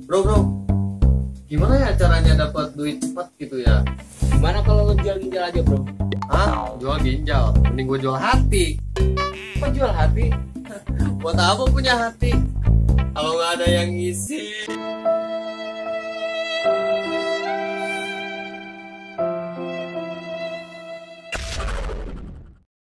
Bro, gimana ya caranya dapat duit cepat gitu ya? Gimana kalau lo jual ginjal aja bro? Hah? Jual ginjal? Mending gue jual hati. Kok jual hati? Buat apa punya hati kalau nggak ada yang ngisi?